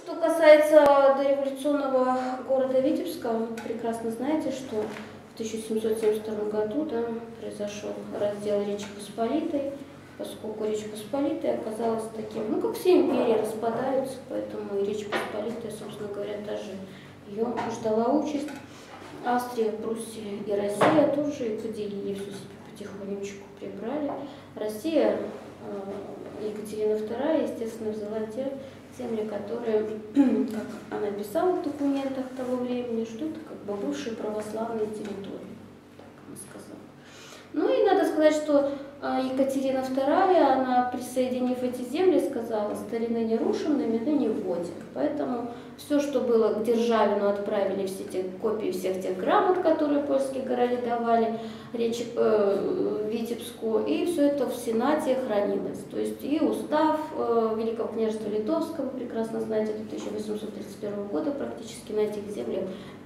Что касается дореволюционного города Витебска, вы прекрасно знаете, что в 1772 году произошел раздел Речи Посполитой, поскольку Речь Посполитая оказалась таким, ну как все империи распадаются, поэтому и Речь Посполитая, собственно говоря, даже ее ждала участь. Австрия, Пруссия и Россия тоже поделили, все себе потихонечку прибрали. Россия, Екатерина II, естественно, взяла те земли, которые, как она писала в документах того времени, что это как бы бывшие православные территории, так она сказала. Ну и надо сказать, что Екатерина II, она, присоединив эти земли, сказала: старины не рушим, новины не вводим. Поэтому все, что было к Державину, отправили все те копии всех тех грамот, которые польские города давали Речи Витебску, и все это в Сенате хранилось. То есть и устав Великого княжества Литовского, прекрасно знаете, до 1831 года практически на этих землях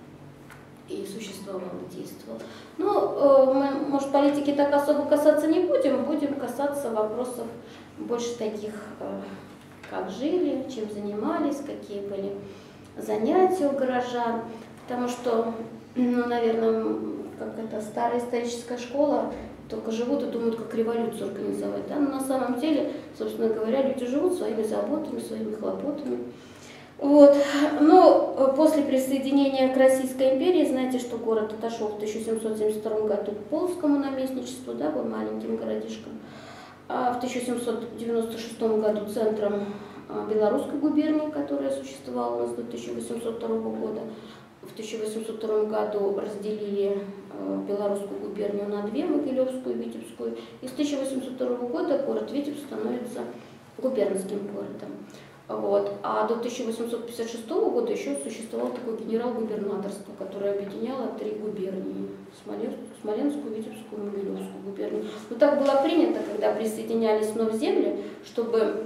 и существовал, и действовал. Ну, мы, может, политики так особо касаться не будем, будем касаться вопросов больше таких, как жили, чем занимались, какие были занятия у горожан, потому что, ну, наверное, как это старая историческая школа, только живут и думают, как революцию организовать. Да? Но на самом деле, собственно говоря, люди живут своими заботами, своими хлопотами. Вот. Но после присоединения к Российской империи, знаете, что город отошел в 1772 году к Полоцкому наместничеству, да, был маленьким городишком. А в 1796 году центром Белорусской губернии, которая существовала у нас до 1802 года. В 1802 году разделили Белорусскую губернию на две, Могилевскую и Витебскую. И с 1802 года город Витебск становится губернским городом. Вот. А до 1856 года еще существовало такое генерал-губернаторство, которое объединяло три губернии – Смоленскую, Витебскую и Могилевскую губернию. Но так было принято, когда присоединялись вновь земли, чтобы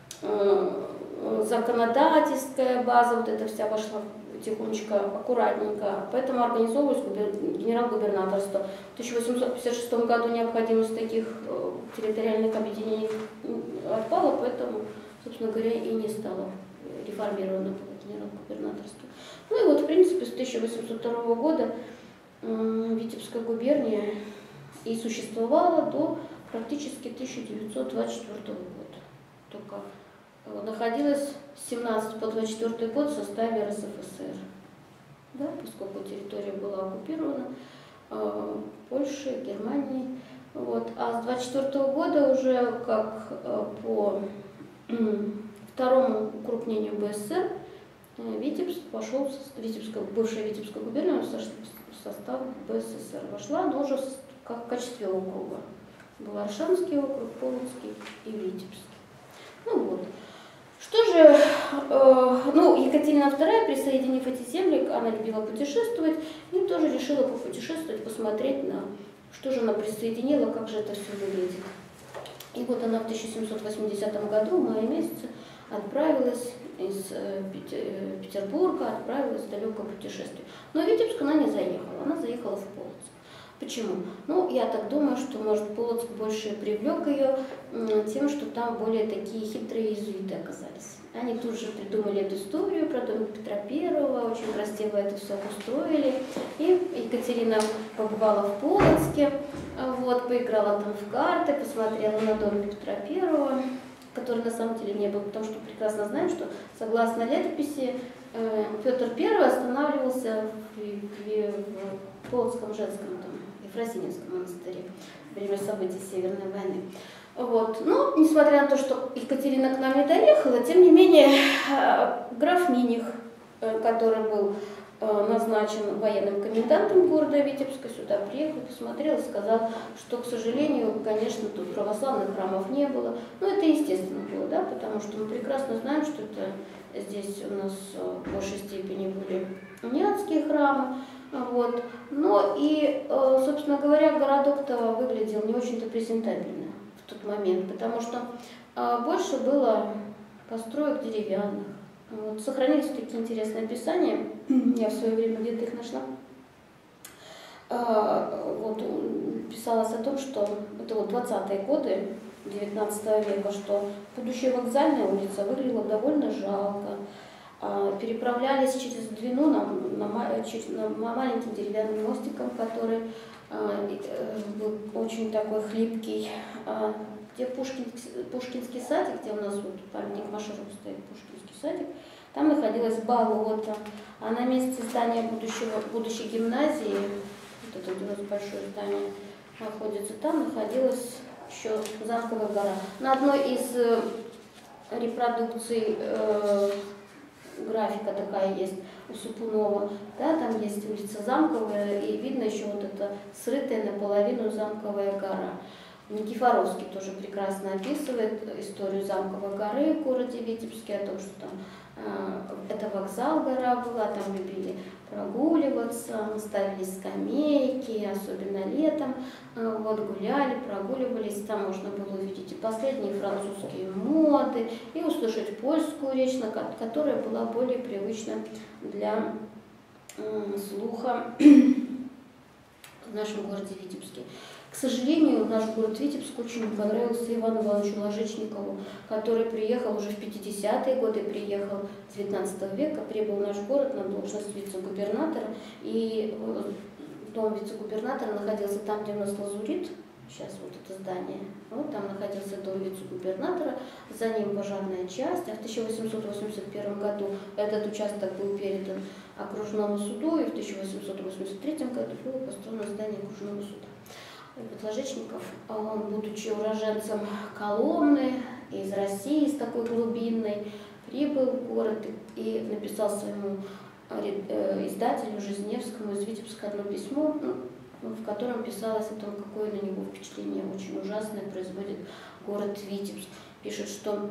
законодательская база вот эта вся вошла тихонечко, аккуратненько. Поэтому организовывалось генерал-губернаторство. В 1856 году необходимость таких территориальных объединений отпала, поэтому, собственно говоря, и не стало реформировано генерал-губернаторство. Ну и вот, в принципе, с 1802 года Витебская губерния и существовала до практически 1924 года. Только находилась с 17 по 24 год в составе РСФСР, да, поскольку территория была оккупирована Польшей, Германией. Вот. А с 24 года уже как по второму укрупнению БССР Витебск пошел, бывшая Витебская губерния в состав БССР вошла, но уже в качестве округа. Был Аршанский округ, Полоцкий и Витебский. Ну вот. Что же, Екатерина II, присоединив эти земли, она любила путешествовать, и тоже решила попутешествовать, посмотреть на, что же она присоединила, как же это все выглядит. И вот она в 1780 году, в мае месяце, отправилась из Петербурга, отправилась в далекое путешествие. Но в Витебск она не заехала, она заехала в Полоцк. Почему? Ну, я так думаю, что, может, Полоцк больше привлек ее тем, что там более такие хитрые иезуиты оказались. Они тут же придумали эту историю про дом Петра I, очень красиво это все обустроили. И Екатерина побывала в Полоцке, вот, поиграла там в карты, посмотрела на дом Петра I, который на самом деле не был, потому что прекрасно знаем, что согласно летописи Петр I останавливался в Полоцком женском Ефросиньевском монастыре во время событий Северной войны. Вот. Но, несмотря на то, что Екатерина к нам не доехала, тем не менее, граф Миних, который был назначен военным комендантом города Витебска, сюда приехал, посмотрел и сказал, что, к сожалению, конечно, тут православных храмов не было. Но это естественно было, да, потому что мы прекрасно знаем, что это здесь у нас в большей степени были униатские храмы. Вот. Но и, собственно говоря, городок-то выглядел не очень-то презентабельно в тот момент, потому что больше было построек деревянных. Вот. Сохранились такие интересные описания, я в свое время где-то их нашла. Вот, писалось о том, что это вот 20-е годы 19 века, что будущая вокзальная улица выглядела довольно жалко. переправлялись через Двину на маленьким деревянным мостиком, который был очень такой хлипкий, где Пушкинский садик, где у нас вот памятник Машеров стоит, Пушкинский садик, там находилось болото, а на месте здания будущей гимназии, вот это у нас большое здание находится, там находилась еще Замковая гора. На одной из репродукций графика такая есть у Супунова, да, там есть улица Замковая, и видно еще вот эта срытая наполовину Замковая гора. Никифоровский тоже прекрасно описывает историю Замковой горы в городе Витебске, о том, что там это вокзал гора была, там любили прогуливаться, ставили скамейки, особенно летом, вот гуляли, прогуливались, там можно было увидеть и последние французские моды, и услышать польскую речь, которая была более привычна для слуха в нашем городе Витебске. К сожалению, наш город Витебск очень не понравился Ивану Ивановичу Ложечникову, который приехал уже в 50-е годы, приехал с 19 века, прибыл в наш город на должность вице-губернатора, и дом вице-губернатора находился там, где у нас лазурит, сейчас вот это здание, вот там находился дом вице-губернатора, за ним пожарная часть, а в 1881 году этот участок был передан окружному суду, и в 1883 году было построено здание окружного суда. Ложечников, он, будучи уроженцем Коломны, из России, из такой глубинной, прибыл в город и написал своему издателю Жизневскому из Витебска одно письмо, в котором писалось о том, какое на него впечатление очень ужасное производит город Витебск. Пишет, что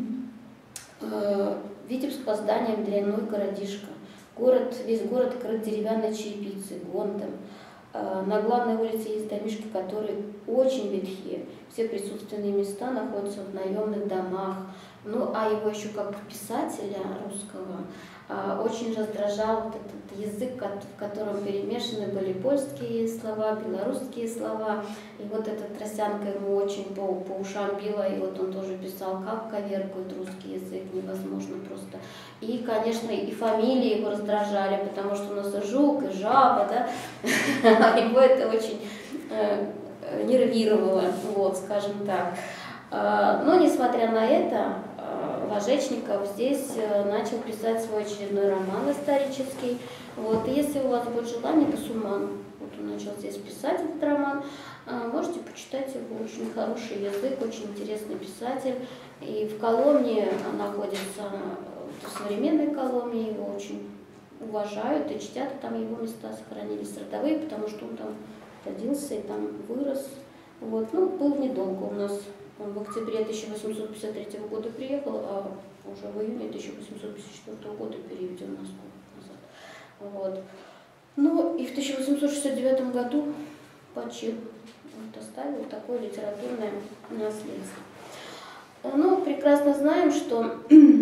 Витебск по зданиям дрянной городишко, весь город крыт деревянной черепицей, гонтом. На главной улице есть домишки, которые очень ветхие. Все присутственные места находятся в наемных домах. Ну, а его еще как писателя русского очень раздражал вот этот язык, в котором перемешаны были польские слова, белорусские слова. И вот эта тросянка ему очень по ушам била, и вот он тоже писал, как коверкует русский язык, невозможно просто. И, конечно, и фамилии его раздражали, потому что у нас и жук, и жаба, да, его это очень нервировало, вот, скажем так. Но, несмотря на это, Ложечников здесь начал писать свой очередной роман исторический. Вот. И если у вас будет желание, Басурман, вот он начал здесь писать этот роман, можете почитать его, очень хороший язык, очень интересный писатель. И в Коломне находится, в современной Коломне, его очень уважают и чтят, и там его места сохранились родовые, потому что он там родился и там вырос. Вот. Ну, был недолго у нас. Он в октябре 1853 года приехал, а уже в июне 1854 года переведен на Москву назад. Вот. Ну и в 1869 году почил. Вот, оставил такое литературное наследство. Ну, прекрасно знаем, что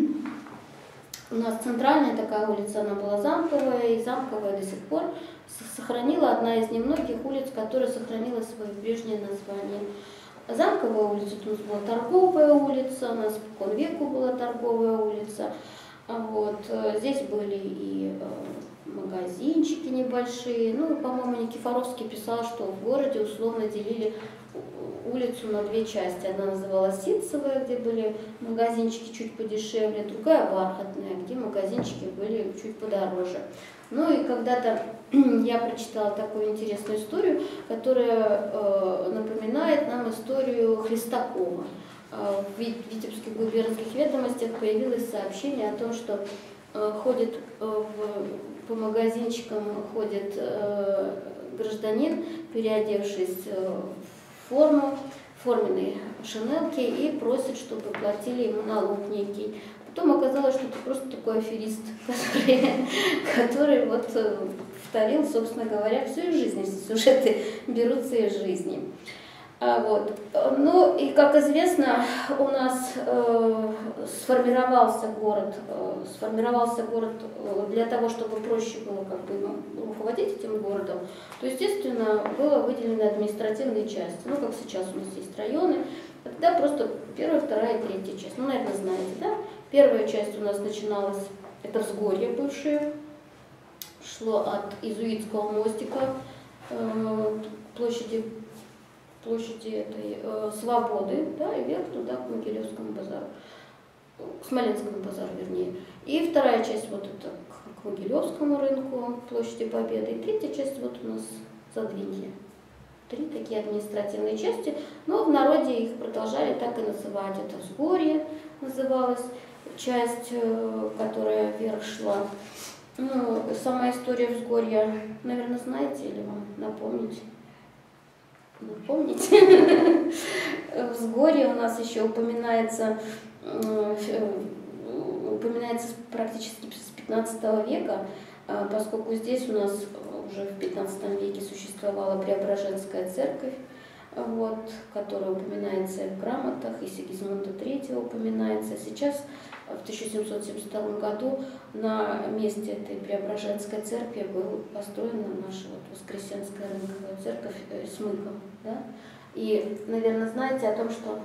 у нас центральная такая улица, она была Замковая, и Замковая до сих пор сохранила, одна из немногих улиц, которая сохранила свое прежнее название. Замковая улица, у нас была торговая улица, у нас спокон веку была торговая улица. Вот. Здесь были и магазинчики небольшие. Ну, по-моему, Никифоровский писал, что в городе условно делили улицу на две части. Одна называлась Ситцевая, где были магазинчики чуть подешевле, другая Бархатная, где магазинчики были чуть подороже. Ну и когда-то я прочитала такую интересную историю, которая напоминает нам историю Хлестакова. В Витебских губернских ведомостях появилось сообщение о том, что по магазинчикам ходит гражданин, переодевшись в форму, форменные шинелки, и просит, чтобы платили ему налог некий. Потом оказалось, что это просто такой аферист, который вот повторил, собственно говоря, всю их жизнь. Эти сюжеты берутся из жизни. Вот. Ну и, как известно, у нас сформировался город для того, чтобы проще было как бы руководить этим городом, то, естественно, было выделены административные части. Ну, как сейчас у нас есть районы, тогда просто первая, вторая и третья часть. Ну, наверное, знаете, да? Первая часть у нас начиналась это взгорье бывшее, шло от Иезуитского мостика площади этой Свободы, да, и вверх туда к Могилевскому базару, к Смоленскому базару, вернее. И вторая часть вот это к Могилевскому рынку, площади Победы, и третья часть вот у нас Задвинье. 3 такие административные части, но в народе их продолжали так и называть. Это Взгорье называлась часть, которая вверх шла. Ну, сама история Взгорья, наверное, знаете или вам напомнить? Напомните? Взгорье у нас еще упоминается практически с 15 века, поскольку здесь у нас уже в 15 веке существовала Преображенская церковь, вот, которая упоминается и в грамотах, и Сигизмунда III упоминается. Сейчас, в 1772 году, на месте этой Преображенской церкви была построена наша вот Воскресенская рынковая церковь Смыков. Да? И, наверное, знаете о том, что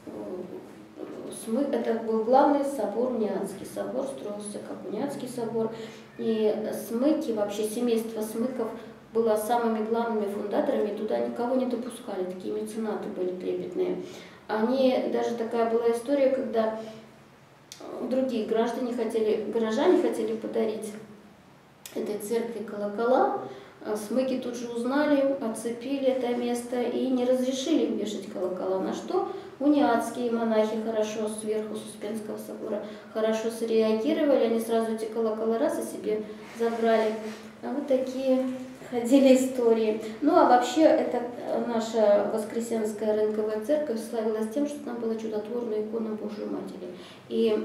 это был главный собор, Униатский собор, строился как Униатский собор. И Смыки, вообще семейство Смыков, было самыми главными фундаторами, туда никого не допускали, такие меценаты были трепетные. Даже такая была история, когда другие горожане хотели подарить этой церкви колокола, Смыки тут же узнали, оцепили это место и не разрешили им вешать колокола, на что униатские монахи хорошо сверху с Успенского собора хорошо среагировали, они сразу эти колокола раз и себе забрали. А вот такие ходили истории. Ну а вообще эта наша Воскресенская рынковая церковь славилась тем, что там была чудотворная икона Божией Матери. И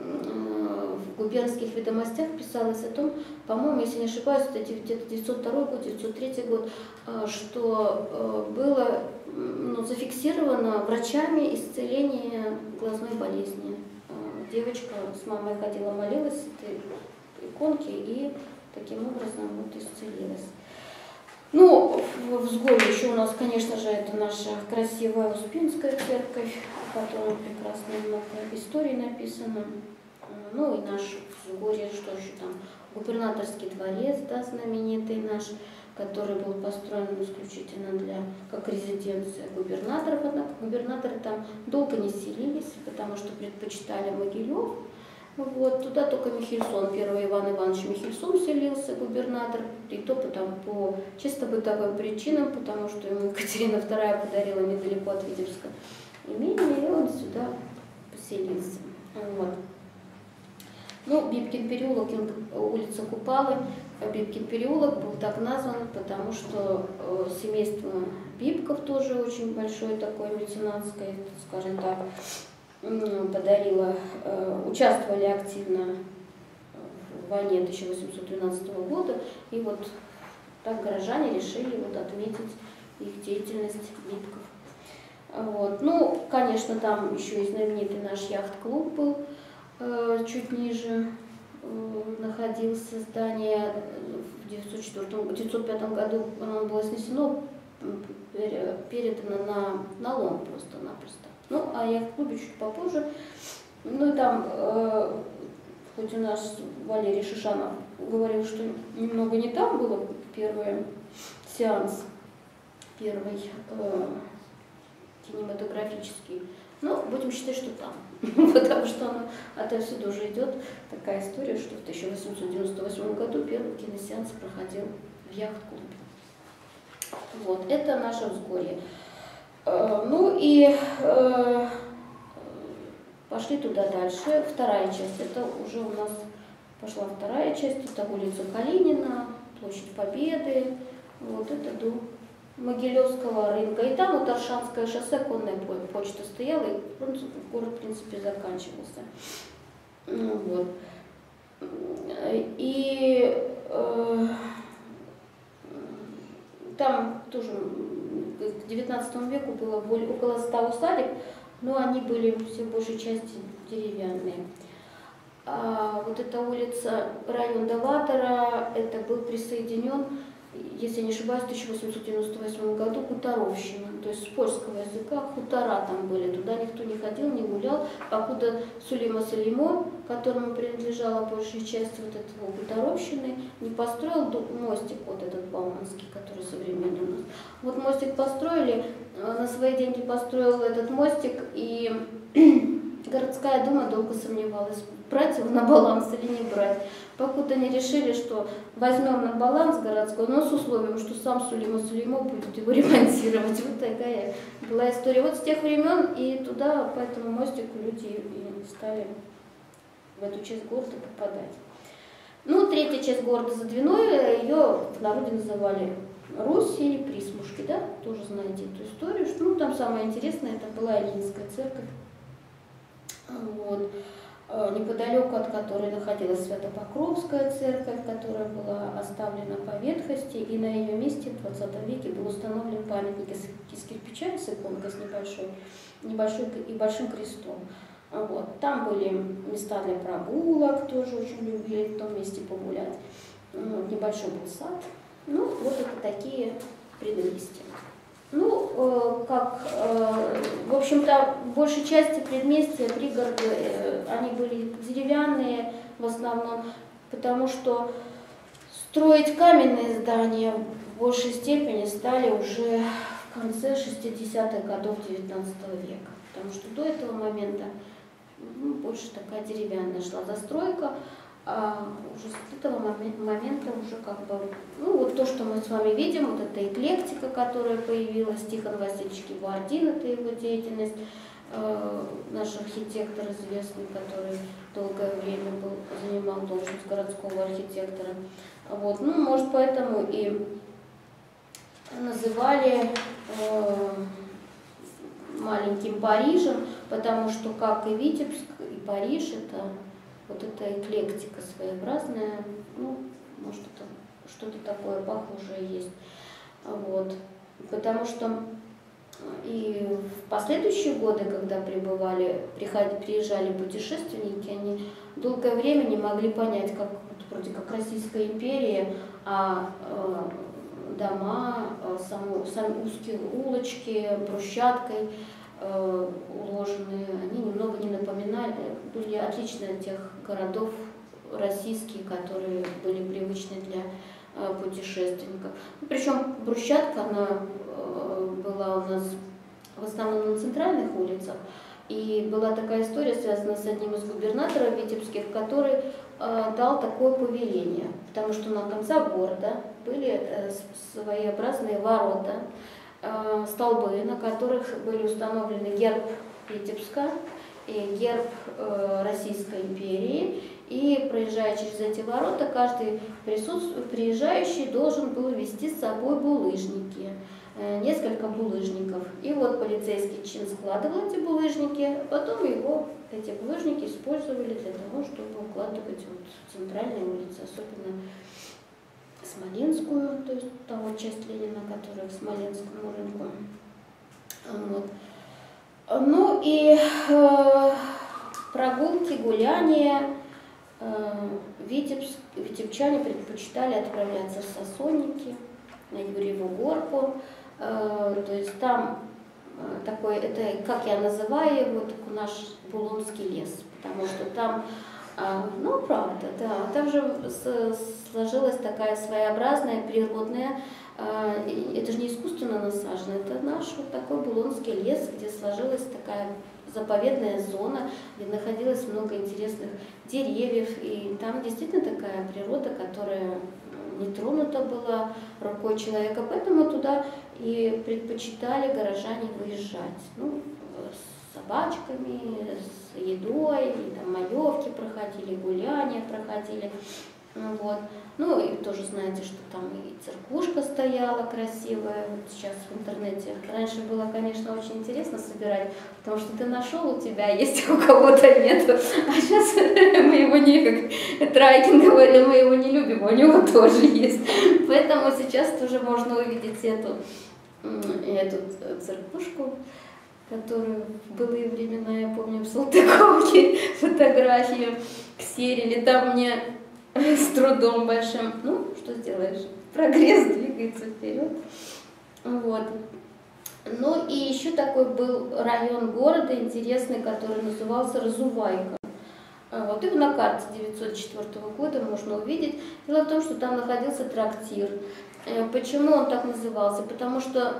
в губернских ведомостях писалось о том, по-моему, если не ошибаюсь, это где-то 902 год, 903 год, что было зафиксировано врачами исцеление глазной болезни. Девочка с мамой ходила, молилась этой иконке и таким образом вот исцелилась. Ну, в Взгорье еще у нас, конечно же, это наша красивая Успенская церковь, о которой прекрасно много историй написано. Ну и наш Взгорье, что еще там, губернаторский дворец, да, знаменитый наш, который был построен исключительно как резиденция губернаторов. Однако губернаторы там долго не селились, потому что предпочитали Могилев. Вот, туда только Михельсон, первый Иван Иванович Михельсон селился, губернатор, и то по чисто бытовым причинам, потому что ему Екатерина II подарила недалеко от Витебска имение, и он сюда поселился. Вот. Ну, Бибкин переулок, улица Купалы, Бибкин переулок был так назван, потому что семейство Бибков тоже очень большое такое меценатское, скажем так, участвовали активно в войне 1812 года, и вот так горожане решили вот отметить их деятельность Бибков. Вот. Ну, конечно, там еще и знаменитый наш яхт-клуб был, чуть ниже находился здание. В 1905 году оно было снесено, передано на лом просто-напросто. Ну, а яхт-клубе чуть попозже. Ну, и там, хоть у нас Валерий Шишанов говорил, что немного не там было первый сеанс, первый кинематографический, но будем считать, что там. Потому что отовсюду уже идет такая история, что в 1898 году первый киносеанс проходил в яхт-клубе. Вот, это наше Взгорье. Ну и пошли туда дальше. Вторая часть, это уже у нас пошла вторая часть, это улица Калинина, площадь Победы, вот это до Могилевского рынка. И там вот Аршанское шоссе, конная почта стояла, и город, в принципе, заканчивался. Вот. И там тоже к 19 веку было около 100 усадеб, но они были все в большей части деревянные. А вот эта улица, район Доватора, это был присоединен, если не ошибаюсь, в 1898 году хуторовщина, то есть с польского языка хутора там были, туда никто не ходил, не гулял, покуда Сулейма Салимо которому принадлежала большая часть вот этого Хуторовщины, не построил мостик, вот этот Бауманский, который современный у нас. Вот мостик построили, на свои деньги построил этот мостик, и городская дума долго сомневалась, брать его на баланс или не брать. Покуда не решили, что возьмем на баланс городской, но с условием, что сам Сулеймов будет его ремонтировать. Вот такая была история. Вот с тех времен и туда, по этому мостику, люди и стали в эту часть города попадать. Ну, третья часть города за Двиной, ее в народе называли Русь или Присмушки, да? Тоже знаете эту историю. Что, ну, там самое интересное, это была Ильинская церковь. Вот. Неподалеку от которой находилась Свято-Покровская церковь, которая была оставлена по ветхости, и на ее месте в 20 веке был установлен памятник из кирпича, с иконкой, с большим крестом. Вот. Там были места для прогулок, тоже очень любили в том месте погулять. Небольшой был сад. Ну, вот это такие предместья. Ну, в общем-то, в большей части предместья, пригороды, они были деревянные в основном, потому что строить каменные здания в большей степени стали уже в конце 60-х годов 19 века, потому что до этого момента больше такая деревянная шла застройка. А уже с этого момента уже как бы, ну вот то, что мы с вами видим, вот эта эклектика, которая появилась, Тихон Васильевич Кибардин, это его деятельность, наш архитектор известный, который долгое время занимал должность городского архитектора. Вот, ну, может, поэтому и называли маленьким Парижем, потому что, как и Витебск, и Париж, это вот эта эклектика своеобразная, ну, может, это что-то такое похожее есть. Вот. Потому что и в последующие годы, когда приезжали путешественники, они долгое время не могли понять, как вроде как Российская империя, а дома, сами узкие улочки, брусчаткой уложенные, они немного не напоминали, были отличны от тех городов российских, которые были привычны для путешественников. Причем брусчатка, она была у нас в основном на центральных улицах, и была такая история, связанная с одним из губернаторов витебских, который дал такое повеление, потому что на конце города были своеобразные ворота, столбы, на которых были установлены герб Витебска и герб Российской империи. И, проезжая через эти ворота, каждый приезжающий должен был вести с собой булыжники, несколько булыжников. И вот полицейский чин складывал эти булыжники, а потом эти булыжники использовали для того, чтобы укладывать в центральные улицы, особенно Смоленскую, то есть того часть Ленина, которая к Смоленскому рынку. Вот. Ну и прогулки, гуляния. Витебчане предпочитали отправляться в Сосонники, на Юрьеву горку. То есть там такой, это, как я называю его, такой наш Булонский лес, потому что там, ну, правда, да, там же сложилась такая своеобразная, природная, это же не искусственно насажено, это наш вот такой Булонский лес, где сложилась такая заповедная зона, где находилось много интересных деревьев, и там действительно такая природа, которая не тронута была рукой человека, поэтому туда и предпочитали горожане выезжать, ну, с собачками, с едой, и там маевки проходили, гуляния проходили. Вот. Ну и тоже знаете, что там и церквушка стояла красивая, вот сейчас в интернете. Раньше было, конечно, очень интересно собирать, потому что ты нашел, у тебя есть, у кого-то нет. А сейчас мы его не, как Трайкин говорил, мы его не любим, у него тоже есть. Поэтому сейчас тоже можно увидеть эту церквушку, которую в былые времена, я помню, в Салтыковке фотографию ксерили. Там мне с трудом большим, ну, что сделаешь, прогресс двигается вперед. Вот. Ну и еще такой был район города интересный, который назывался Разувайка. Вот, и на карте 904 года можно увидеть. Дело в том, что там находился трактир. Почему он так назывался? Потому что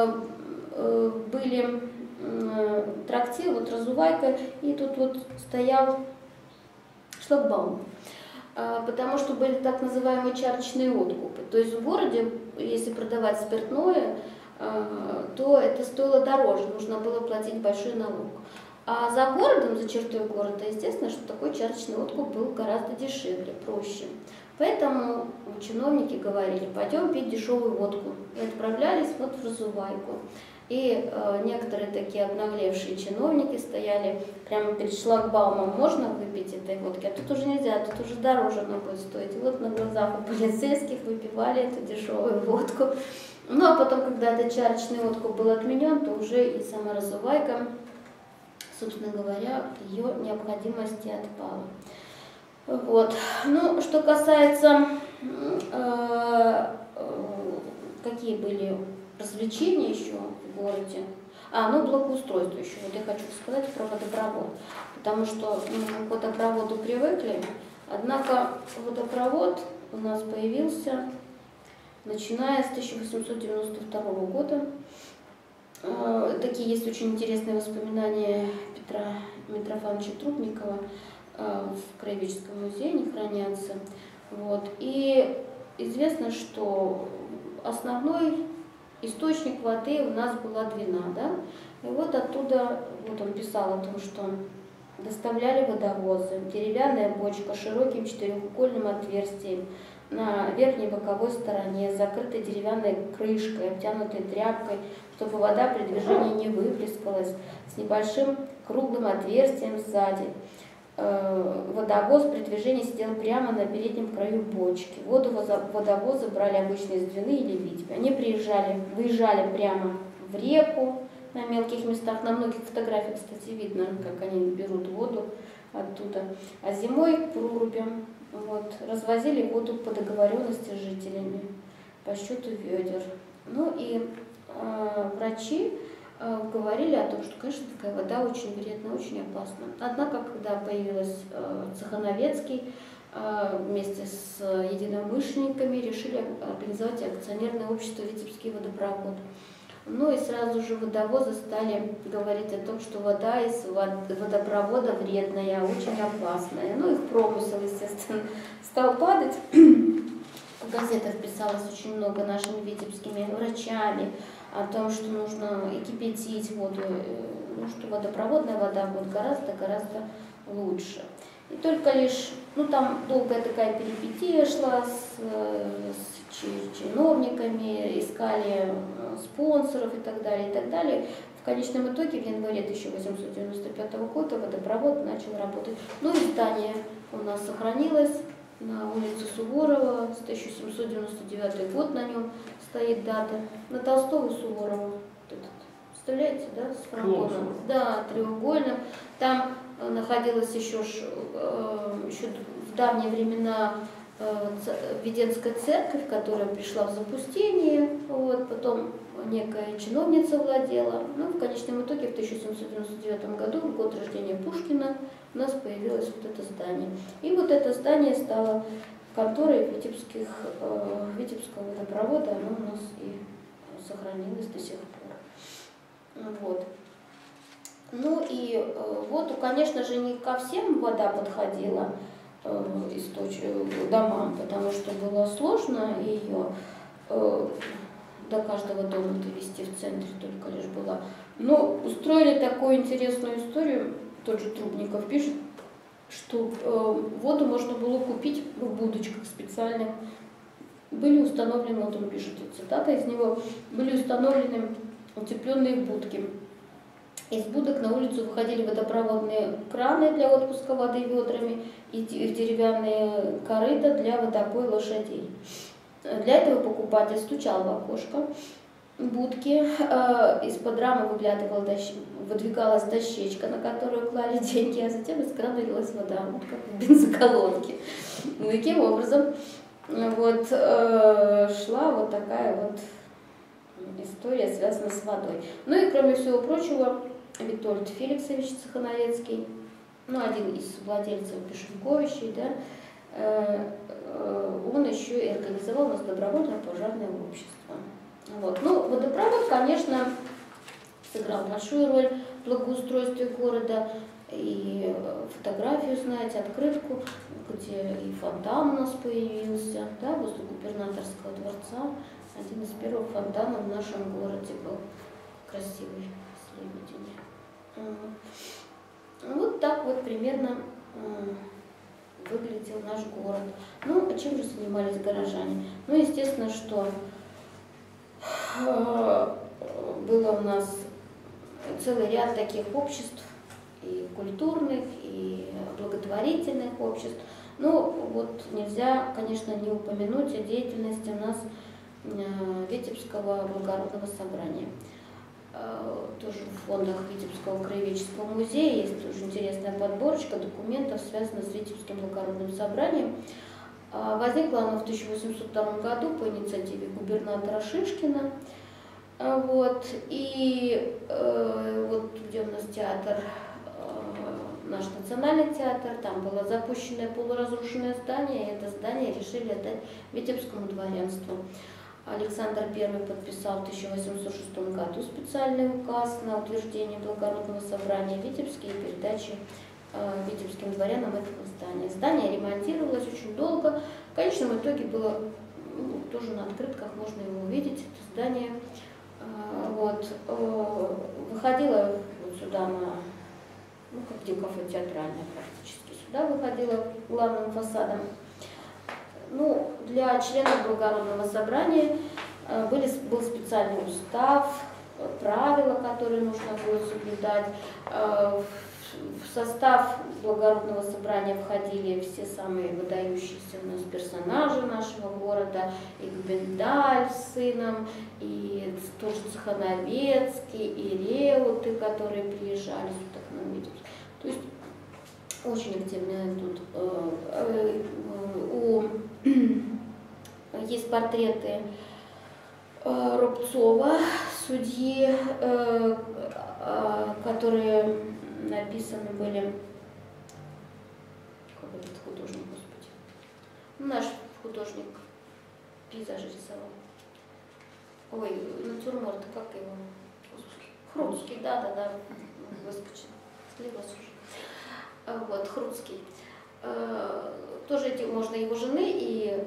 были трактир, вот разувайка, и тут вот стоял шлагбаум. Потому что были так называемые чарочные откупы. То есть в городе, если продавать спиртное, то это стоило дороже, нужно было платить большой налог. А за городом, за чертой города, естественно, что такой чарочный откуп был гораздо дешевле, проще. Поэтому чиновники говорили, пойдем пить дешевую водку. И отправлялись вот в разувайку. И некоторые такие обнаглевшие чиновники стояли прямо перед шлагбаумом, можно выпить этой водки, а тут уже нельзя, тут уже дороже она будет стоить. И вот на глазах у полицейских выпивали эту дешевую водку. Ну а потом, когда этот чарочный откуп был отменен, то уже и сама разувайка, собственно говоря, ее необходимости отпала. Вот. Ну, что касается, какие были развлечения еще в городе. Ну, благоустройство еще. Вот я хочу сказать про водопровод. Потому что мы к водопроводу привыкли. Однако водопровод у нас появился, начиная с 1892 года. Такие есть очень интересные воспоминания Петра Митрофановича Трубникова в Краеведческом музее, они хранятся. Вот. И известно, что основной источник воды у нас была Двина, да? И вот оттуда, вот он писал о том, что доставляли водовозы, деревянная бочка с широким четырехугольным отверстием на верхней боковой стороне, закрытой деревянной крышкой, обтянутой тряпкой, чтобы вода при движении не выплескалась, с небольшим круглым отверстием сзади. Водовоз при движении сидел прямо на переднем краю бочки. Воду водовозы брали обычно из Двины или Витьбы. Они выезжали прямо в реку на мелких местах. На многих фотографиях, кстати, видно, как они берут воду оттуда. А зимой к прорубям развозили воду по договоренности с жителями, по счету ведер. Ну и врачи говорили о том, что, конечно, такая вода очень вредна, очень опасна. Однако, когда появилась Цехановецкий, вместе с единомышленниками решили организовать акционерное общество «Витебский водопровод». Ну и сразу же водовозы стали говорить о том, что вода из водопровода вредная, очень опасная. Ну их промысел, естественно, стал падать. В газетах писалось очень много нашими витебскими врачами о том, что нужно кипятить воду, что водопроводная вода будет гораздо лучше. И только лишь, там долгая такая перипетия шла с чиновниками, искали спонсоров и так далее, и так далее. В конечном итоге в январе 1895 года водопровод начал работать. Ну и здание у нас сохранилось на улице Суворова, с 1799 год на нем стоит дата. На Толстого и Суворова. Представляете, да, с фронтоном? Да, треугольным. Там находилась еще в давние времена Введенская церковь, которая пришла в запустение, потом некая чиновница владела. В конечном итоге в 1799 году, в год рождения Пушкина, у нас появилось вот это здание. И вот это здание стало конторой Витебского водопровода, оно у нас и сохранилось до сих пор. Вот. Ну и воду, конечно же, не ко всем вода подходила, домам, потому что было сложно ее до каждого дома довести в центре, только лишь была. Но устроили такую интересную историю, тот же Трубников пишет, что воду можно было купить в будочках специальных. Были установлены, вот он пишет, цитата из него, были установлены утепленные будки. Из будок на улицу выходили водопроводные краны для отпуска воды ведрами и деревянные корыта для водопоя лошадей. Для этого покупатель стучал в окошко будки, из-под рамы выдвигалась дощечка, на которую клали деньги, а затем из крана лилась вода, как в бензоколонке. Таким образом шла вот такая вот история, связанная с водой. Ну и кроме всего прочего, Витольд Феликсович Цехановецкий ну, один из владельцев Пешенковичей, да, он еще и организовал у нас добровольное пожарное общество. Вот. Ну, водопровод, конечно, сыграл большую роль в благоустройстве города. И фотографию, знаете, открытку, где и фонтан у нас появился, да, возле губернаторского дворца. Один из первых фонтанов в нашем городе был, красивый, с лебедями. Вот так вот примерно выглядел наш город. Ну, а чем же занимались горожане? Ну, естественно, что было у нас целый ряд таких обществ, и культурных, и благотворительных обществ. Ну, вот нельзя, конечно, не упомянуть о деятельности у нас Витебского благородного собрания. Тоже в фондах Витебского краеведческого музея есть тоже интересная подборочка документов, связанных с Витебским благородным собранием. Возникло оно в 1802 году по инициативе губернатора Шишкина. Вот, и вот где у нас театр, наш национальный театр, там было запущенное полуразрушенное здание, и это здание решили отдать Витебскому дворянству. Александр I подписал в 1806 году специальный указ на утверждение благородного собрания Витебске и передачи витебским дворянам этого здания. Здание ремонтировалось очень долго. В конечном итоге было, ну, тоже на открытках можно его увидеть, это здание. Вот, выходило вот сюда на, ну, как где кафе театральное практически, сюда выходило главным фасадом. Ну, для членов благородного собрания был специальный устав, правила, которые нужно было соблюдать. В состав благородного собрания входили все самые выдающиеся у нас персонажи нашего города, и Гбендаль с сыном, и тоже Цехановецкий, и реуты, которые приезжали сюда к нам в Витебск. То есть очень активно тут. Есть портреты Рубцова, судьи, которые написаны были, как этот художник, господи, наш художник пейзажи рисовал. Ой, натюрморт, как его? Хруцкий, да, выскочил, слилась уже. Вот, Хруцкий. Тоже эти, можно его жены и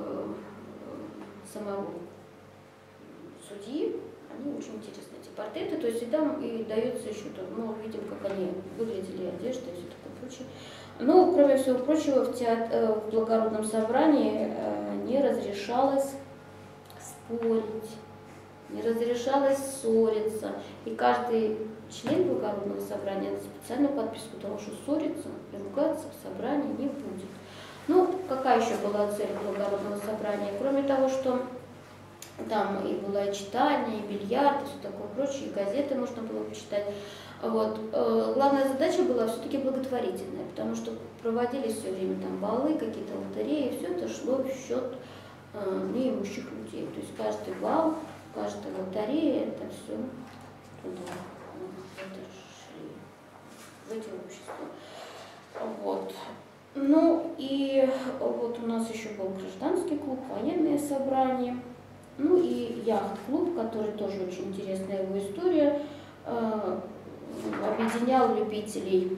самого судьи, они очень интересны, эти портреты, то есть и там и дается еще, мы видим, как они выглядели, одежда и все такое прочее. Но, кроме всего прочего, в благородном собрании не разрешалось спорить, не разрешалось ссориться, и каждый член благородного собрания специальную подписку того, что ссориться и ругаться в собрании не будет. Ну, какая еще была цель благородного собрания? Кроме того, что там и было и читание, и бильярд, и все такое прочее, и газеты можно было почитать. Вот. Главная задача была все-таки благотворительная, потому что проводились все время там балы, какие-то лотереи, все это шло в счет неимущих людей. То есть каждый бал, каждая лотерея, это все туда, это шли, в эти общества. Вот. Ну и вот у нас еще был гражданский клуб, военные собрания, ну и яхт-клуб, который тоже очень интересная его история, объединял любителей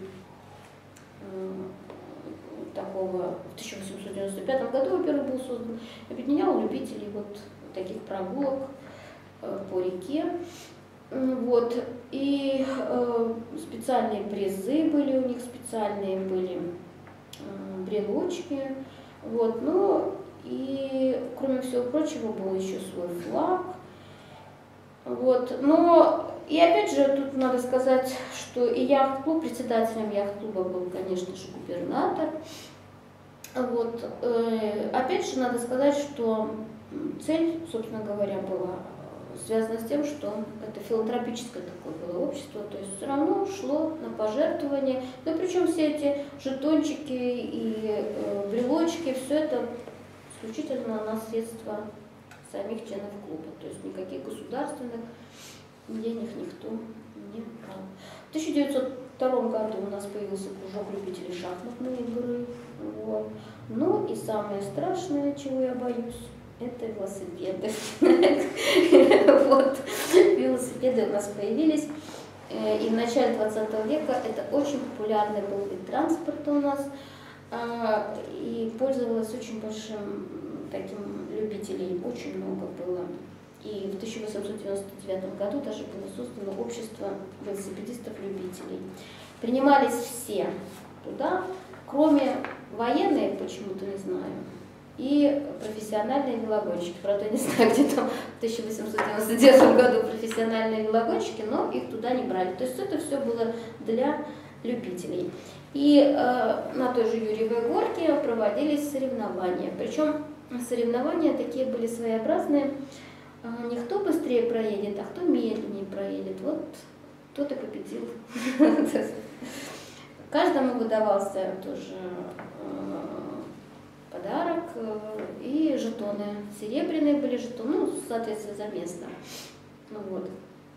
такого, в 1895 году, во-первых, был создан, объединял любителей вот таких прогулок по реке. Вот. И специальные призы были у них, специальные были брелочки. Вот. Ну и кроме всего прочего был еще свой флаг. Вот. Но и опять же тут надо сказать, что и яхт-клуб, председателем яхт-клуба был, конечно же, губернатор. Вот. Опять же надо сказать, что цель, собственно говоря, была связана с тем, что это филантропическое такое было общество, то есть все равно шло на пожертвования, но причем все эти жетончики и брелочки, все это исключительно на средства самих членов клуба, то есть никаких государственных денег никто не брал. В 1902 1982 году у нас появился кружок любителей шахматной игры. Вот. Ну и самое страшное, чего я боюсь, это велосипеды. Вот. Велосипеды у нас появились. И в начале 20 века это очень популярный был вид транспорта у нас. И пользовалась очень большим таким любителей, очень много было. И в 1899 году даже было создано общество велосипедистов-любителей. Принимались все туда, кроме военных, почему-то не знаю, и профессиональные велогонщики. Правда, я не знаю, где там в 1899 году профессиональные велогонщики, но их туда не брали. То есть это все было для любителей. И на той же Юрьевой горке проводились соревнования. Причем соревнования такие были своеобразные. Не кто быстрее проедет, а кто медленнее проедет. Вот тот и победил. Каждому выдавался тоже подарок и жетоны. Серебряные были жетоны, ну, соответственно, за место. Ну, вот.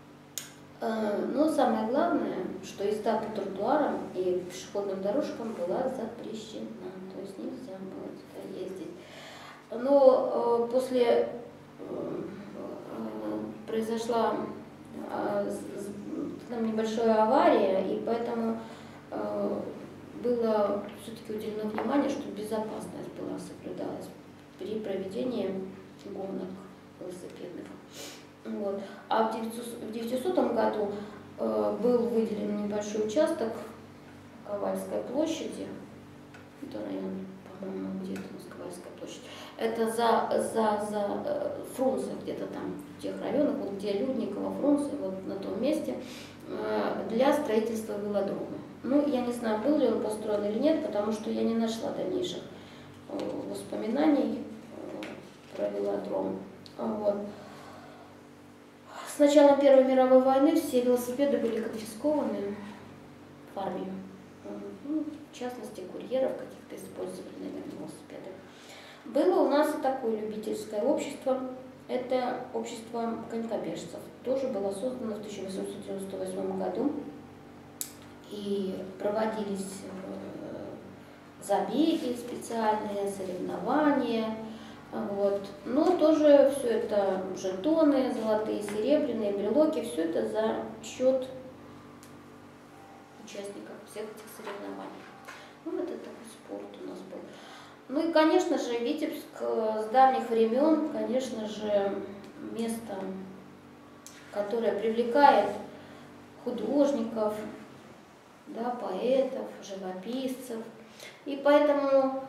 Но самое главное, что езда по тротуарам и пешеходным дорожкам была запрещена. То есть нельзя было туда ездить. Но после произошла там небольшая авария, и поэтому было все-таки уделено внимание, чтобы безопасность была соблюдалась при проведении гонок велосипедных. Вот. А в 1900 году был выделен небольшой участок Ковальской площади, это район, по-моему, где-то у нас Ковальская площадь, это за Фрунзе, где-то там, в тех районах, вот где Людниково, Фрунзе, вот на том месте, для строительства велодрома. Ну, я не знаю, был ли он построен или нет, потому что я не нашла дальнейших воспоминаний про велодром. Вот. С началом Первой мировой войны все велосипеды были конфискованы в армию. Ну, в частности, курьеров каких-то использовали, наверное, велосипеды. Было у нас и такое любительское общество. Это общество конькобежцев. Тоже было создано в 1898 году. И проводились забеги специальные, соревнования. Вот. Но тоже все это жетоны, золотые, серебряные, брелоки, все это за счет участников всех этих соревнований. Ну, вот это такой спорт у нас был. Ну и, конечно же, Витебск с давних времен, конечно же, место, которое привлекает художников, да, поэтов, живописцев. И поэтому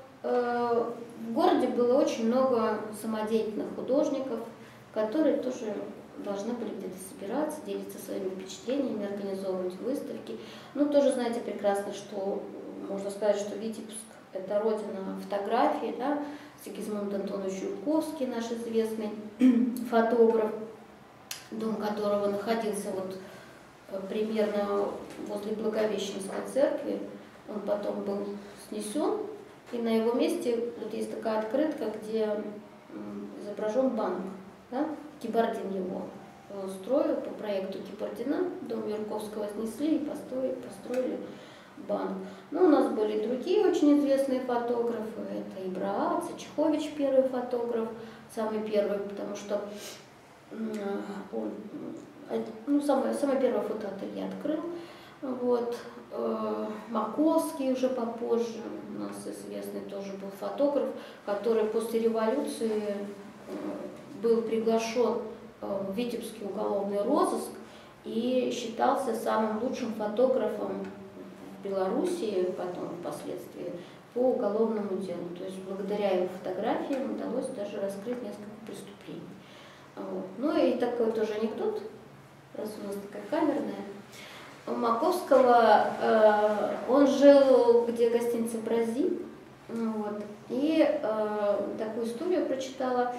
в городе было очень много самодеятельных художников, которые тоже должны были где-то собираться, делиться своими впечатлениями, организовывать выставки. Ну, тоже знаете прекрасно, что можно сказать, что Витебск – это родина фотографии, да? Сигизмунд Антонович Юрковский, наш известный фотограф, дом которого находился вот примерно возле Благовещенской церкви. Он потом был снесен, и на его месте вот есть такая открытка, где изображен банк. Да? Кибардин его строил по проекту Кибардина, дом Юрковского снесли и построили банк. Но у нас были другие очень известные фотографы, это Ибраа Цичхович, первый фотограф, самый первый, потому что он самое первое фотоателье открыл. Вот. Маковский уже попозже, у нас известный тоже был фотограф, который после революции был приглашен в Витебский уголовный розыск и считался самым лучшим фотографом в Белоруссии, потом впоследствии, по уголовному делу. То есть благодаря его фотографиям удалось даже раскрыть несколько преступлений. Вот. Ну и такой тоже анекдот, раз у нас такая камерная. У Маковского он жил, где гостиница «Бразиль», вот, и такую историю прочитала.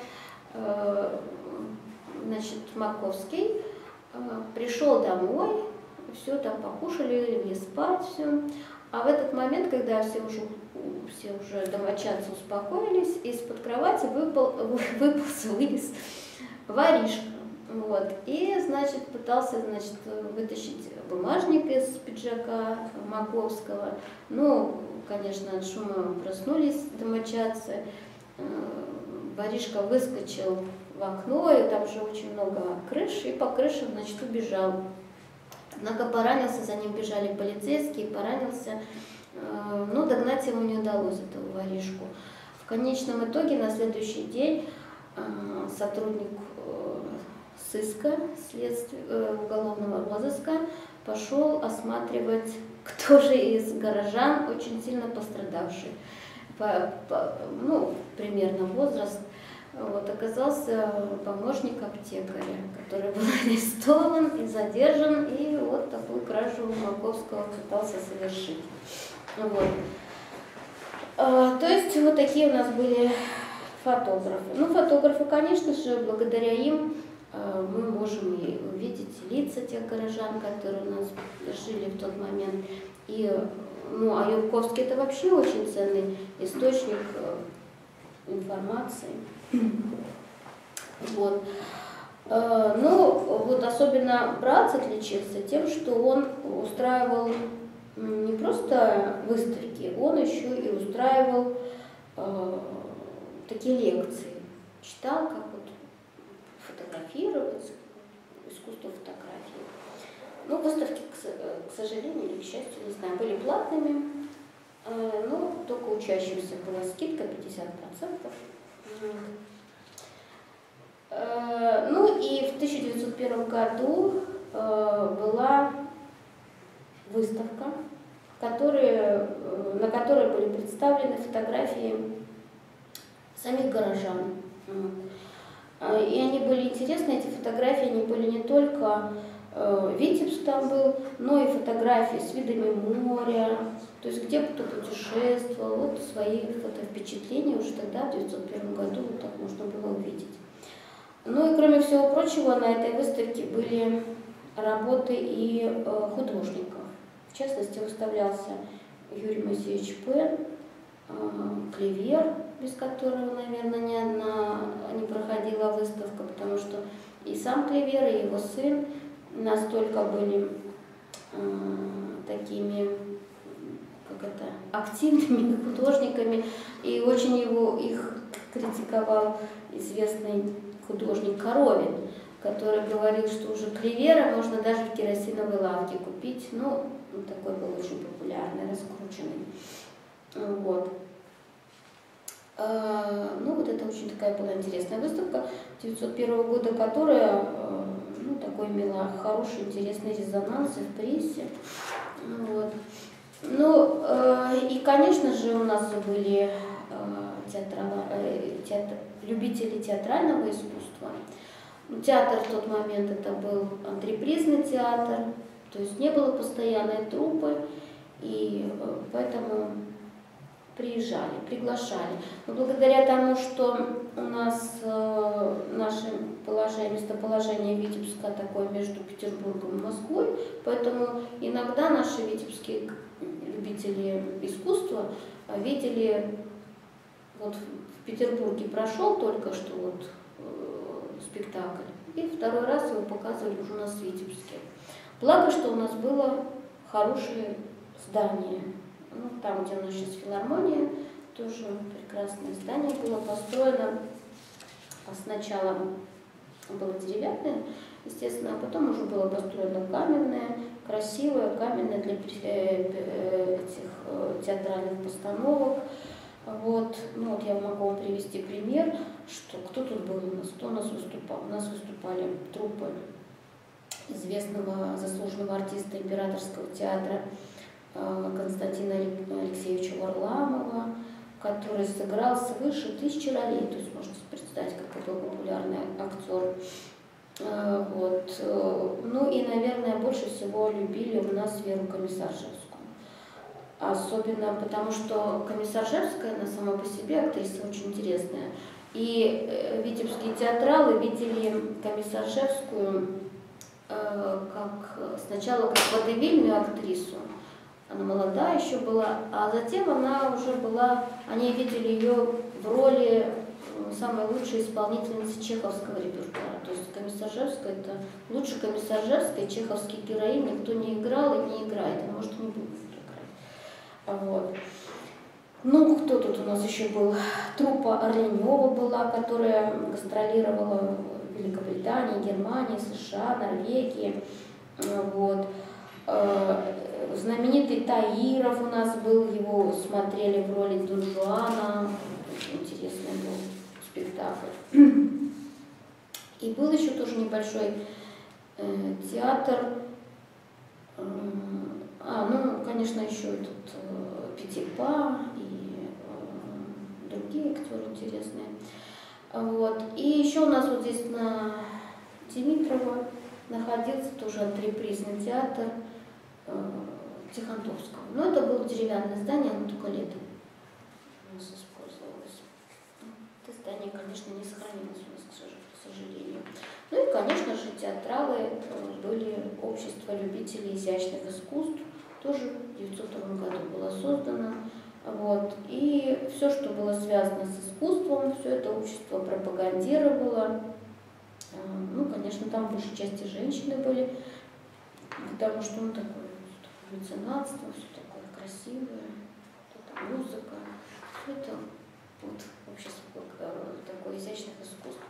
Значит, Маковский пришел домой, все там покушали, легли спать, все. А в этот момент, когда все уже домочадцы успокоились, из-под кровати вылез воришка. Вот. И, значит, пытался, значит, вытащить бумажник из пиджака Маковского. Ну, конечно, от шума проснулись домочадцы. Воришка выскочил в окно, и там же очень много крыш, и по крыше, значит, убежал. Однако поранился, за ним бежали полицейские, поранился, но догнать ему не удалось, этого воришку. В конечном итоге на следующий день сотрудник сыска, уголовного розыска, пошел осматривать, кто же из горожан очень сильно пострадавший. Ну, примерно возраст. Вот, оказался помощник аптекаря, который был арестован и задержан, и вот такую кражу Маковского пытался совершить. Вот. То есть вот такие у нас были фотографы. Ну, фотографы, конечно же, благодаря им мы можем и увидеть лица тех горожан, которые у нас жили в тот момент. И, ну, а Юрковский — это вообще очень ценный источник информации. Вот. Ну, вот особенно Братц отличился тем, что он устраивал не просто выставки, он еще и устраивал такие лекции. Читал, как вот фотографировать, искусство фотографии. Ну, выставки, к сожалению или к счастью, не знаю, были платными, но только учащимся была скидка 50%. Ну и в 1901 году была выставка, на которой были представлены фотографии самих горожан. И они были интересны, эти фотографии, они были не только Витебск там был, но и фотографии с видами моря, то есть где кто путешествовал, вот свои фотовпечатления уже тогда, в 1901 году, вот так можно было увидеть. Ну и кроме всего прочего, на этой выставке были работы и художников. В частности, выставлялся Юрий Моисеевич Пен, Клевер, без которого, наверное, ни одна не проходила выставка, потому что и сам Клевер, и его сын настолько были такими, активными художниками, и очень их критиковал известный художник Коровин, который говорил, что уже Клевера можно даже в керосиновой лавке купить. Ну, он такой был очень популярный, раскрученный. Вот. Ну, вот это очень такая была интересная выставка 1901 года, которая ну, такой имела хороший, интересный резонанс и в прессе. Вот. Ну, и, конечно же, у нас были любители театрального искусства. Театр в тот момент это был антрепризный театр, то есть не было постоянной труппы, и поэтому приглашали. Но благодаря тому, что у нас наше местоположение Витебска такое между Петербургом и Москвой, поэтому иногда наши витебские любители искусства видели, вот в Петербурге прошел только что вот спектакль, и второй раз его показывали уже у нас в Витебске. Благо, что у нас было хорошее здание. Ну, там, где у нас сейчас филармония, тоже прекрасное здание было построено. Сначала было деревянное, естественно, а потом уже было построено каменное, красивое, каменное для этих театральных постановок. Вот. Ну, вот я могу вам привести пример, что кто тут был у нас, кто у нас выступал. У нас выступали труппы известного заслуженного артиста Императорского театра Константина Алексеевича Варламова, который сыграл свыше 1000 ролей, то есть можете представить, какой был популярный актер. Вот. Ну и, наверное, больше всего любили у нас Веру Комиссаржевскую. Особенно потому, что Комиссаржевская, она сама по себе актриса очень интересная. И витебские театралы видели Комиссаржевскую сначала как водевильную актрису. Она молодая еще была, а затем она уже была, они видели ее в роли самая лучшая исполнительница чеховского репертуара. То есть Комиссаржевская — это лучше Комиссаржевской чеховских героинь никто не играл и не играет, и может не будет играть. Вот. Ну, кто тут у нас еще был? Труппа Орленева была, которая гастролировала в Великобритании, Германии, США, Норвегии. Вот. Знаменитый Таиров у нас был, его смотрели в роли Дон Жуана. Интересный был спектакль. И был еще тоже небольшой театр. Ну, конечно, еще этот Петипа и другие актеры интересные. Вот. И еще у нас вот здесь на Димитрова находился тоже антрепризный театр Тихоновского. Но это было деревянное здание, оно только летом у нас использовалось. Это здание, конечно, не сохранилось у нас, к сожалению. Ну и, конечно же, театралы были общество любителей изящных искусств, тоже в 1902 году было создано. Вот. И все, что было связано с искусством, все это общество пропагандировало. Ну, конечно, там в большей части женщины были, потому что такое меценатство, все такое красивое, музыка, все это вот общество такое изящных искусств.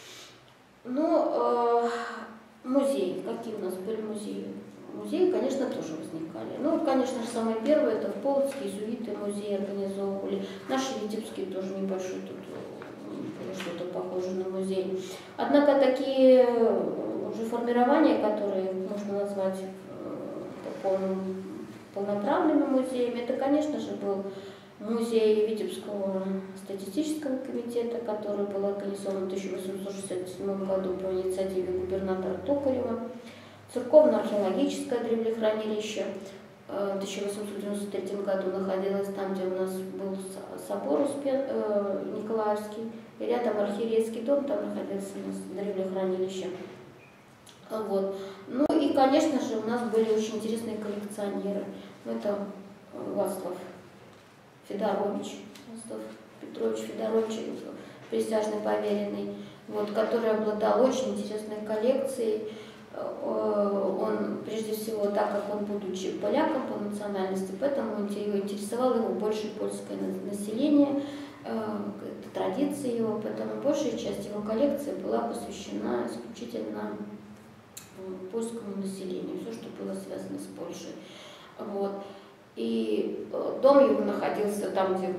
Но музеи, какие у нас были музеи? Музеи, конечно, тоже возникали. Ну, конечно же, самое первое, это в Полоцке иезуиты музеи организовывали. Наши витебские тоже небольшой тут что-то похоже на музей. Однако такие уже формирования, которые можно назвать полноправными музеями, это, конечно же, был музей Витебского статистического комитета, который был организован в 1867 году по инициативе губернатора Токарева, церковно-археологическое древлехранилище. В 1893 году находилось там, где у нас был собор Николаевский, и рядом архиерейский дом, там находился у нас древлехранилище. Вот. Ну и, конечно же, у нас были очень интересные коллекционеры. Это Вацлав Федорович, Вацлав Петрович Федорович, присяжный поверенный, вот, который обладал очень интересной коллекцией. Он, прежде всего, так как он, будучи поляком по национальности, поэтому интересовало его больше польское население, традиции его, поэтому большая часть его коллекции была посвящена исключительно польскому населению, все, что было связано с Польшей. Вот. И дом его находился там, где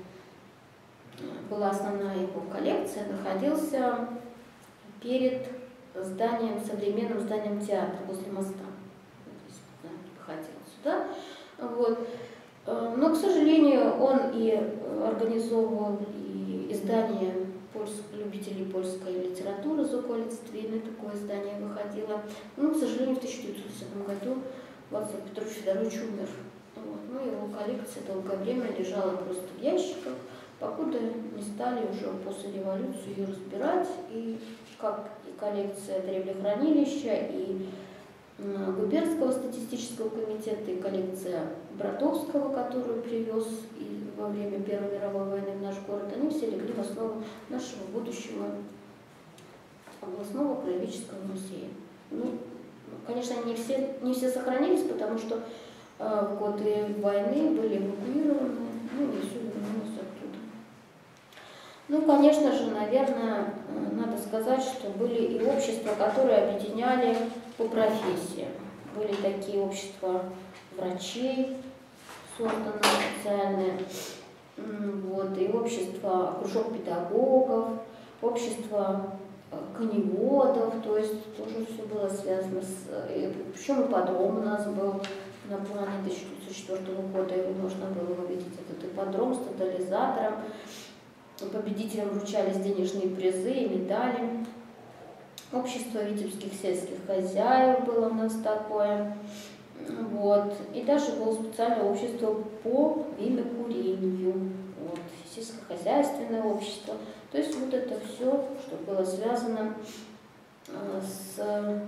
была основная его коллекция, находился перед современным зданием театра возле моста. Выходил сюда. Вот. Но, к сожалению, он и организовывал и издание любителей польской литературы «Зоколицтвины», такое издание выходило. Но, к сожалению, в 1910 году Вацлав Петрович Федорович умер. Вот. Ну, его коллекция долгое время лежала просто в ящиках, покуда не стали уже после революции ее разбирать, и как и коллекция древлехранилища, и губернского статистического комитета, и коллекция Братовского, которую привез во время Первой мировой войны в наш город, они все легли в основу нашего будущего областного краеведческого музея. Ну, конечно, не все сохранились, потому что в годы войны были эвакуированы, ну и все вернулось оттуда. Ну, конечно же, наверное, надо сказать, что были и общества, которые объединяли по профессиям. Были такие общества врачей, созданы специальные, вот, и общество, кружок педагогов, общество коневодов, то есть тоже все было связано с... Причем ипподром у нас был на плане 1904 года, его можно было увидеть, этот ипподром с тотализатором. Победителям вручались денежные призы и медали. Общество витебских сельских хозяев было у нас такое. Вот. И даже было специальное общество по винокурению. Вот. Сельскохозяйственное общество. То есть вот это все, что было связано с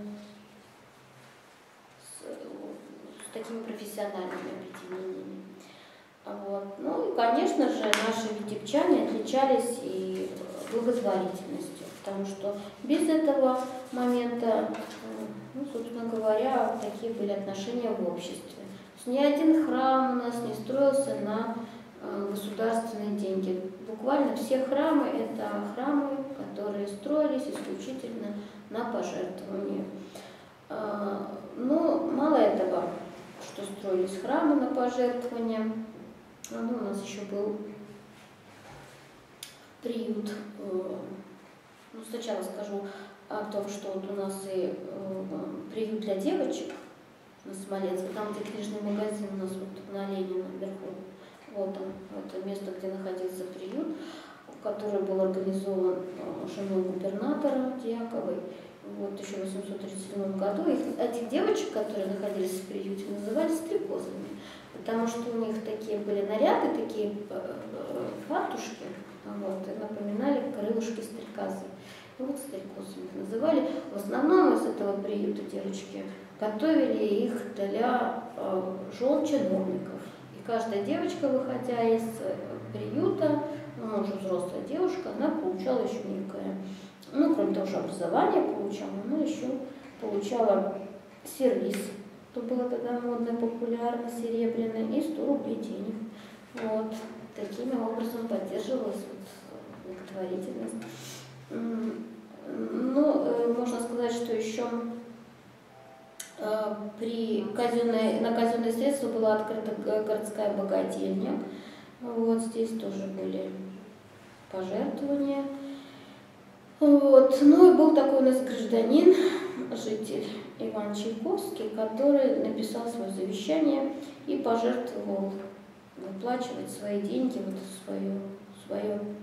такими профессиональными объединениями. Вот. Ну и, конечно же, наши витебчане отличались и благотворительностью, потому что без этого момента, ну, собственно говоря, такие были отношения в обществе. То есть ни один храм у нас не строился на государственные деньги. Буквально все храмы – это храмы, которые строились исключительно на пожертвования. Но мало этого, что строились храмы на пожертвования. Ну, у нас еще был приют. Ну, сначала скажу о том, что вот у нас и приют для девочек на Смоленске, там, где книжный магазин у нас вот на Ленина вверху. Вот там, это место, где находился приют, который был организован женой губернатора Дьяковой вот, в 1837 году. Этих девочек, которые находились в приюте, называли стрекозами, потому что у них такие были наряды, такие фартушки, вот, и напоминали крылышки стрекозы. И вот стрекозами их называли. В основном из этого приюта девочки готовили их для жен чиновников. Каждая девочка, выходя из приюта, ну, уже взрослая девушка, она получала еще некое, ну, кроме того, что образование получала, она еще получала сервиз, что было тогда модно, популярно, серебряное, и 100 рублей денег. Вот. Таким образом поддерживалась вот благотворительность. Ну, можно сказать, что еще на казенные средства была открыта городская богадельня. Вот здесь тоже были пожертвования. Вот. Ну и был такой у нас гражданин, житель Иван Чайковский, который написал свое завещание и пожертвовал выплачивать свои деньги, вот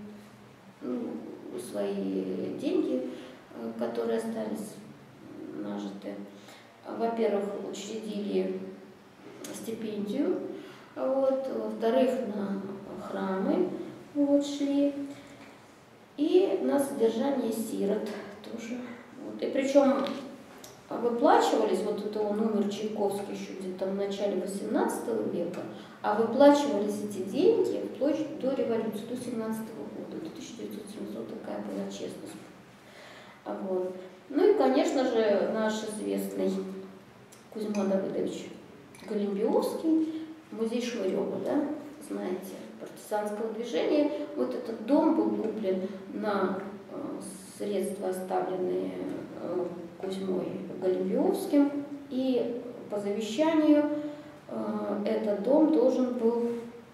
свои деньги, которые остались нажиты. Во-первых, учредили стипендию, вот, во-вторых, на храмы вот, шли, и на содержание сирот тоже. Вот. И причем выплачивались, вот это он умер Чайковский еще где-то в начале XVIII века, а выплачивались эти деньги вплоть до революции, до 17 года, до 1970, такая была честность. Вот. Ну и, конечно же, наш известный Кузьма Давыдович Голембиовский, музей Шмырева, да, знаете, партизанского движения. Вот этот дом был куплен на средства, оставленные Кузьмой Голембиовским, и по завещанию этот дом должен был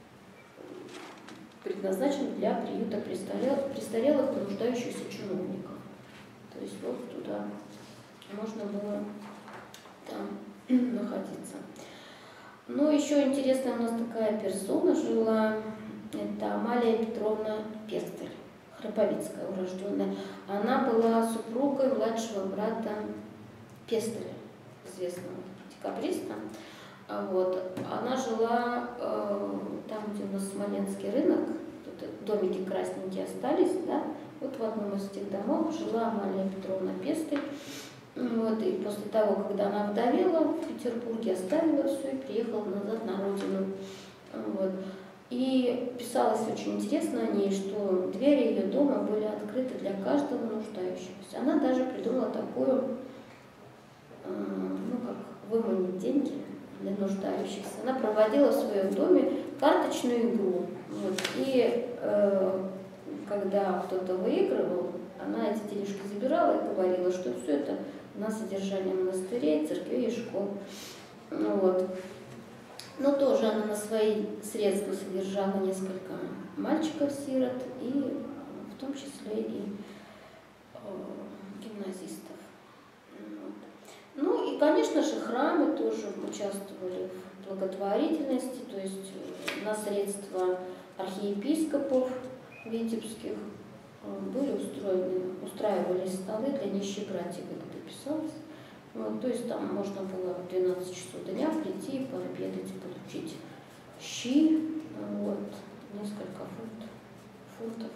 предназначен для приюта престарелых и нуждающихся чиновников. То есть вот туда можно было там находиться. Но еще интересная у нас такая персона жила, это Амалия Петровна Пестель, Храповицкая урожденная. Она была супругой младшего брата Пестеля, известного декабриста. Вот. Она жила там, где у нас Смоленский рынок, тут домики красненькие остались, да? Вот в одном из этих домов жила Амалия Петровна Пестель. Вот, и после того, когда она вдовела в Петербурге, оставила все и приехала назад на родину. Вот. И писалось очень интересно о ней, что двери ее дома были открыты для каждого нуждающегося. Она даже придумала такую, ну как, выманить деньги для нуждающихся. Она проводила в своем доме карточную игру. Вот. И когда кто-то выигрывал, она эти денежки забирала и говорила, что все это на содержание монастырей, церквей и школ. Вот. Но тоже она на свои средства содержала несколько мальчиков-сирот, и в том числе и гимназистов. Вот. Ну и, конечно же, храмы тоже участвовали в благотворительности, то есть на средства архиепископов витебских были устраивались столы для нищебратьев, как это писалось. Вот, то есть там можно было в 12 часов дня прийти, пообедать и получить щи, вот, несколько фунтов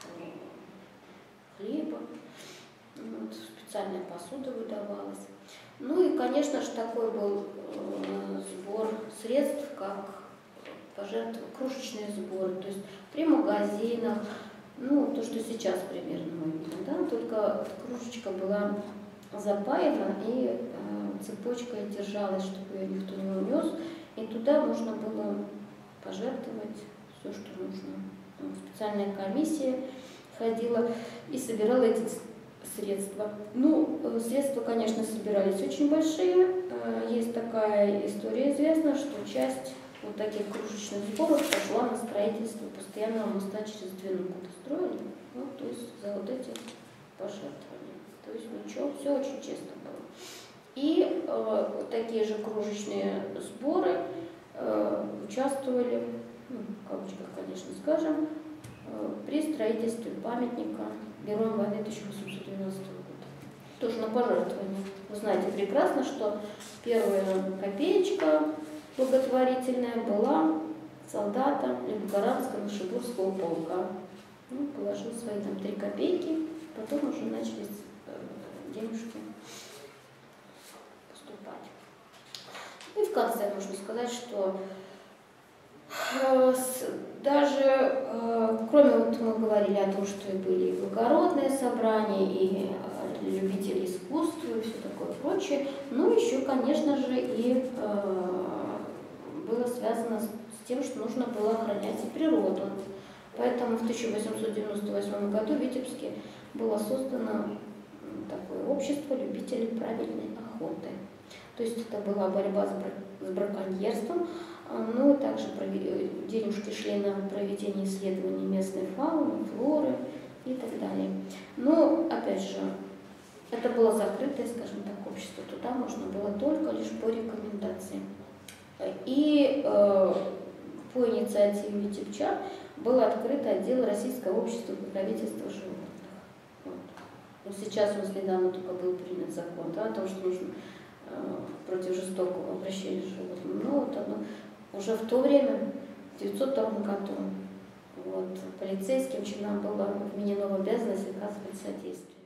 хлеба, вот, специальная посуда выдавалась. Ну и, конечно же, такой был сбор средств, как кружечные сборы, то есть при магазинах, Ну, то, что сейчас примерно мы видим, да, только кружечка была запаяна и цепочкой держалась, чтобы ее никто не унес, и туда можно было пожертвовать все, что нужно. Там специальная комиссия ходила и собирала эти средства. Ну, средства, конечно, собирались очень большие. Есть такая история известна, что часть вот таких кружечных сборов пошла на строительство постоянного моста через Двину, куда строили, ну, то есть за вот эти пожертвования. То есть ничего, все очень честно было. И такие же кружечные сборы участвовали, ну, в кавычках, конечно, скажем, при строительстве памятника Героям войны 1812 года. Тоже на пожертвование. Вы знаете прекрасно, что первая копеечка благотворительная была солдата Ленинградского Шибурского полка. Ну, положил свои там 3 копейки, потом уже начались денежки поступать. И в конце нужно сказать, что даже, кроме, вот мы говорили о том, что и были и благородные собрания, и любители искусства, и все такое прочее, но еще, конечно же, и было связано с тем, что нужно было охранять и природу. Поэтому в 1898 году в Витебске было создано такое общество любителей правильной охоты. То есть это была борьба с браконьерством, ну и также денежки шли на проведение исследований местной фауны, флоры и так далее. Но, опять же, это было закрытое, скажем так, общество. Туда можно было только лишь по рекомендации. И по инициативе витебчан был открыт отдел Российского общества покровительства животных. Вот. Но сейчас у нас недавно только был принят закон, да, о том, что нужно против жестокого обращения с животными. Но вот оно уже в то время, в 1902 году, вот, полицейским чинам было вменено в обязанность оказывать содействие.